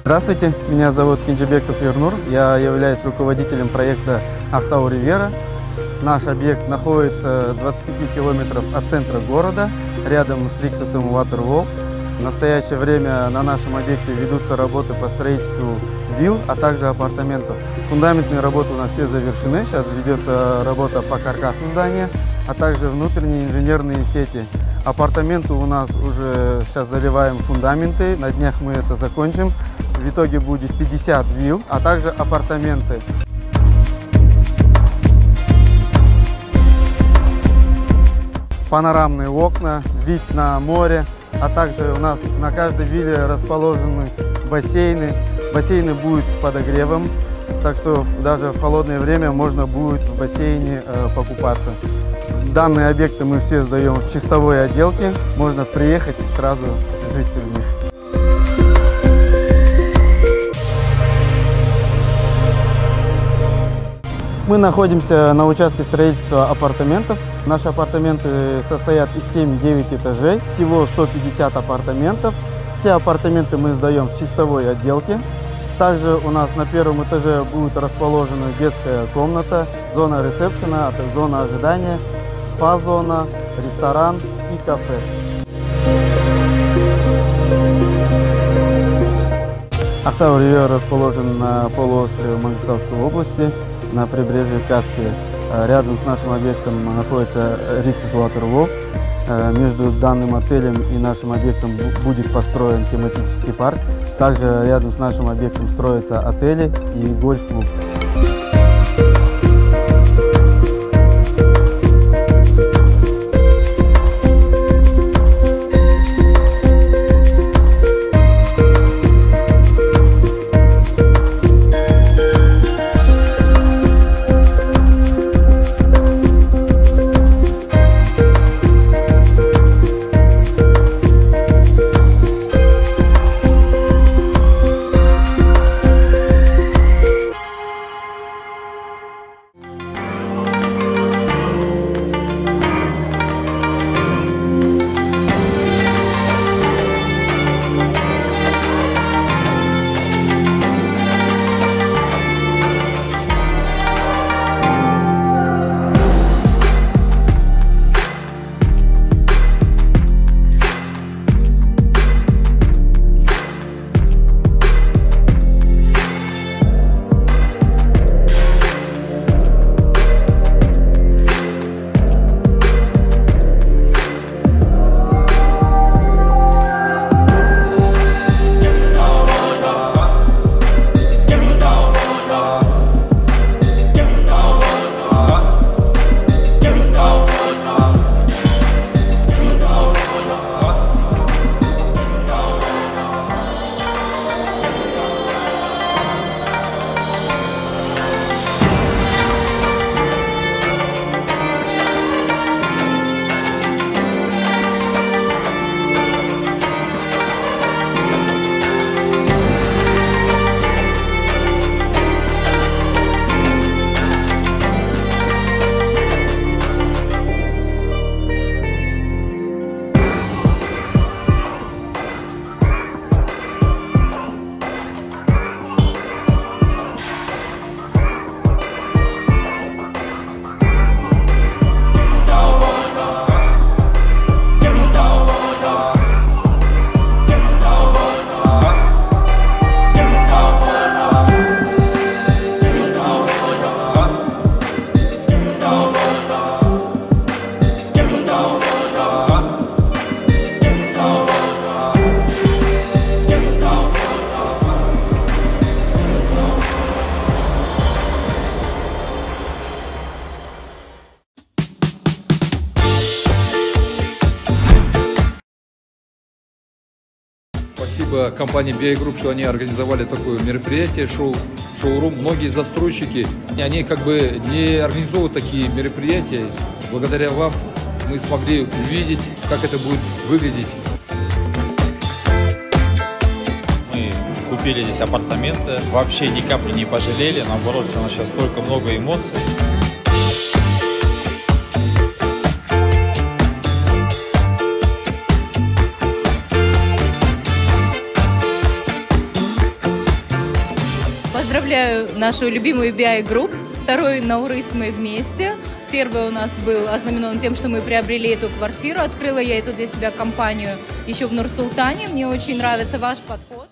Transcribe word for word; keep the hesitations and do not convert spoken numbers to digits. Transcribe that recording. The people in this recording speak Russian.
Здравствуйте, меня зовут Кинджибеков Ернур, я являюсь руководителем проекта Ақтау Ривьера. Наш объект находится двадцать пять километров от центра города, рядом с Риксосом Waterwall. В настоящее время на нашем объекте ведутся работы по строительству вилл, а также апартаментов. Фундаментные работы у нас все завершены, сейчас ведется работа по каркасу здания, а также внутренние инженерные сети. Апартаменты у нас уже сейчас заливаем фундаменты, на днях мы это закончим. В итоге будет пятьдесят вилл, а также апартаменты. Панорамные окна, вид на море, а также у нас на каждой вилле расположены бассейны. Бассейны будут с подогревом, так что даже в холодное время можно будет в бассейне э, покупаться. Данные объекты мы все сдаем в чистовой отделке, можно приехать и сразу жить в них. Мы находимся на участке строительства апартаментов. Наши апартаменты состоят из семи-девяти этажей, всего сто пятьдесят апартаментов. Все апартаменты мы сдаем в чистовой отделке. Также у нас на первом этаже будет расположена детская комната, зона ресепшена, зона ожидания, спа-зона, ресторан и кафе. Ақтау Ривьера расположен на полуострове Мангистауской области, на прибрежье Каспия. Рядом с нашим объектом находится Риксос Waterwall. Между данным отелем и нашим объектом будет построен тематический парк. Также рядом с нашим объектом строятся отели и гольф-клуб. Спасибо компании би ай Group, что они организовали такое мероприятие, шоу, шоурум. Многие застройщики, они как бы не организовывают такие мероприятия. Благодаря вам мы смогли увидеть, как это будет выглядеть. Мы купили здесь апартаменты, вообще ни капли не пожалели, наоборот, у нас сейчас столько много эмоций. представляю нашу любимую би ай Group. Второй Наурыз мы вместе. Первый у нас был ознаменован тем, что мы приобрели эту квартиру. Открыла я эту для себя компанию еще в Нур-Султане. Мне очень нравится ваш подход.